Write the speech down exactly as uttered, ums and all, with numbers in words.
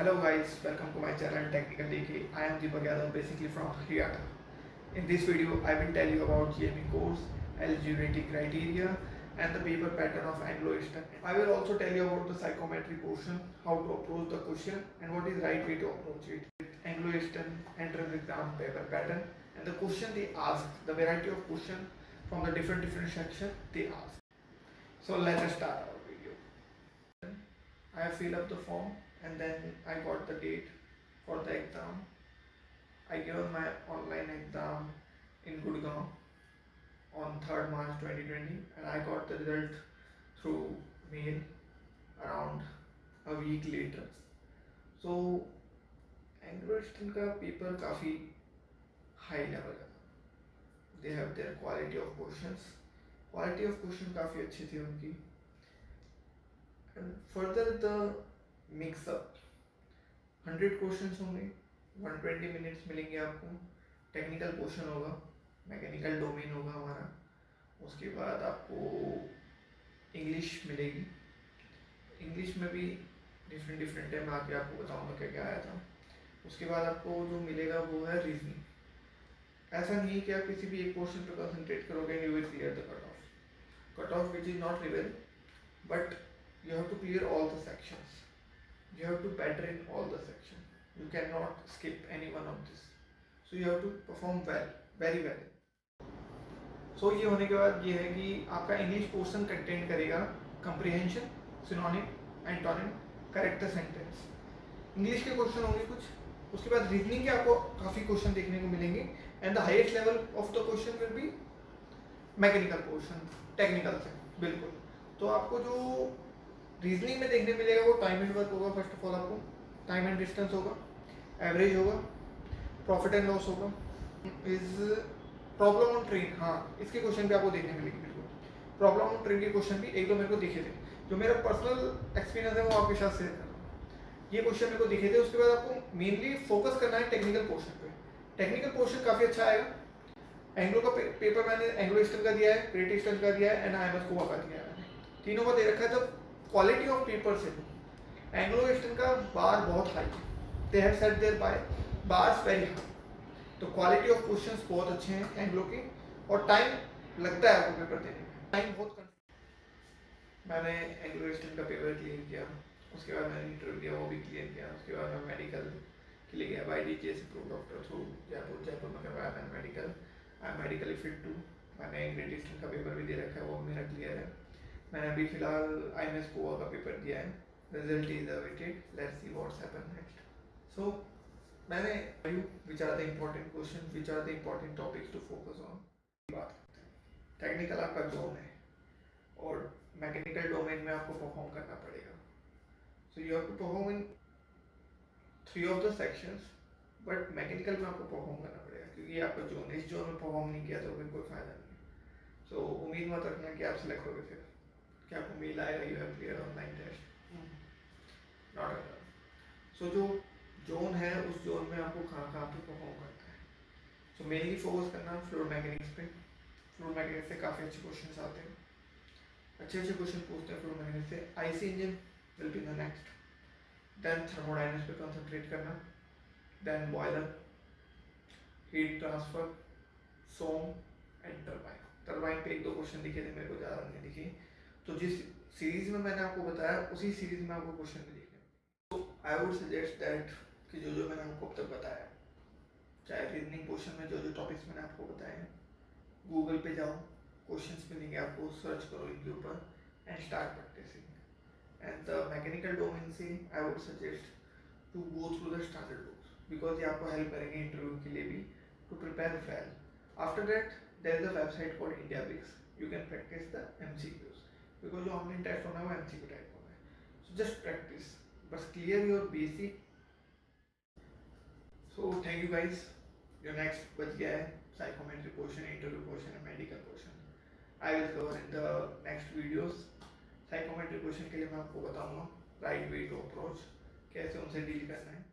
Hello guys, welcome to my channel Technical D K. I am Deepak Yadav, basically from Haryana. In this video, I will tell you about G M E course, eligibility criteria, and the paper pattern of Anglo-Eastern. I will also tell you about the psychometry portion, how to approach the question, and what is right way to approach it. Anglo-Eastern entrance exam paper pattern and the question they ask, the variety of question from the different different section they ask. So let us start our video. I have filled up the form and then I got the date for the exam. I given my online exam in Gurgaon on third March twenty twenty and I got the result through mail around a week later. So Anglo-Eastern का paper काफ़ी high level है. They have their quality of questions. Quality of question काफ़ी अच्छी थी उनकी. And further the mix up hundred questions होंगे, one twenty minutes मिलेंगे आपको. टेक्निकल पोर्शन होगा, मैकेनिकल डोमेन होगा हमारा. उसके बाद आपको इंग्लिश मिलेगी. इंग्लिश में भी डिफरेंट डिफरेंट है, मैं आके आपको बताऊंगा क्या क्या आया था. उसके बाद आपको जो मिलेगा वो है रीजनिंग. ऐसा नहीं है कि आप किसी भी एक पोर्शन पे कंसंट्रेट करोगे and you will clear the cut off. Cut off which is not reveal, but you have to clear all the sections. You have to better in all the sections. You cannot skip any one of this. So you have to perform well, very well. So ये होने के बाद ये है कि आपका English portion content करेगा comprehension, synonym, antonym, correct the sentence. English के क्वेश्चन होंगे कुछ. उसके बाद रीजनिंग के आपको काफ़ी क्वेश्चन देखने को मिलेंगे and the highest level of the question will be mechanical portion, technical से बिल्कुल. तो आपको जो रीजनिंग में देखने मिलेगा वो टाइम एंड वर्क होगा. फर्स्ट ऑफ ऑल आपको टाइम एंड डिस्टेंस होगा, एवरेज होगा, प्रॉफिट एंड लॉस होगा, इज प्रॉब्लम ऑन ट्रेन. हाँ, इसके क्वेश्चन भी आपको देखने मिलेंगे बिल्कुल. प्रॉब्लम ऑन ट्रेन के क्वेश्चन भी एक दो मेरे को दिखे थे. जो मेरा पर्सनल एक्सपीरियंस है वो आपके साथ शेयर कर रहा हूँ. ये क्वेश्चन मेरे को दिखे थे. उसके बाद आपको मेनली फोकस करना है टेक्निकल पोर्शन पे. टेक्निकल पोर्शन काफ़ी अच्छा आएगा. एंग्लो का पे, पेपर मैंने एंग्लो ईस्टर्न का दिया है, ग्रेट ईस्टर्न का दिया है and I M S Goa का दिया है. तीनों का दे रखा है. जब क्वालिटी ऑफ पेपर से एंग्लो ईस्टर्न का बार बहुत हाई है. They have set their by bars very high. तो क्वालिटी ऑफ क्वेश्चंस बहुत अच्छे हैं एंग्लो के और टाइम लगता है आपको पेपर देने में. टाइम बहुत कम. मैंने एंग्लो ईस्टर्न का पेपर क्लियर किया. उसके बाद मैंने इंटरव्यू दिया, वो भी क्लियर किया. उसके बाद मैं मेडिकल के लिए गया by D G S approve doctor through Jaipur. Jaipur में करवाया मैंने medical. I am medically fit too. मैंने ग्रेट ईस्टर्न का पेपर भी दे रखा है, वो मेरा क्लियर है. मैंने अभी फिलहाल आई एम एस गोवा का पेपर दिया है. Result is awaited. Let's see what's happen next. So मैंने which are the important question, which are the important topics to focus on. बात करते हैं. टेक्निकल आपका जोन है और मैकेनिकल डोमेन में आपको परफॉर्म करना पड़ेगा. So you have to perform in three of the sections, but mechanical में आपको परफॉर्म करना पड़ेगा क्योंकि ये आपका जोन है. इस जोन में परफॉर्म नहीं किया तो फिर कोई फायदा नहीं है. सो so, उम्मीद मत रखना कि आप सिलेक्ट होगे फिर कि आपको मेल आएगा you have clear online test. Not at all. So जो जोन है उस जोन में आपको कहाँ कहाँ पे परफॉर्म करना है. सो मेनली फोकस करना फ्लूइड मैकेनिक्स पे. फ्लूइड मैकेनिक्स से काफ़ी अच्छे क्वेश्चंस आते हैं, अच्छे अच्छे क्वेश्चन पूछते हैं फ्लूइड मैकेनिक्स से. IC engine will be the next. Then thermodynamics पे कंसंट्रेट करना. Then boiler, heat transfer, some and turbine. Turbine पे एक दो क्वेश्चन दिखे थे मेरे को, ज़्यादा नहीं दिखे. तो जिस सीरीज में मैंने आपको बताया उसी सीरीज में आपको क्वेश्चन भी देखने. तो आई वुड सजेस्ट दैट कि जो जो मैंने आपको अब तक बताया, चाहे रीजनिंग पोर्शन में जो जो टॉपिक्स मैंने आपको बताए हैं, गूगल पे जाओ, क्वेश्चंस मिलेंगे आपको, सर्च करो इनके ऊपर and start practising. And the mechanical domain से I would suggest to go through the standard books because ये आपको हेल्प करेंगे इंटरव्यू के लिए भी to prepare well. After that there is a website called India bix. You can practice the MCQs because जो online test होना है वो एमसीक्यू टाइप होना है. सो जस्ट प्रैक्टिस, बस clear your basic. So thank you guys. जो next बच गया है psychometry portion, interview portion and medical portion. I will cover in the next videos. Psychometry portion के लिए मैं आपको बताऊंगा राइट वे टू अप्रोच, कैसे उनसे डील करना है.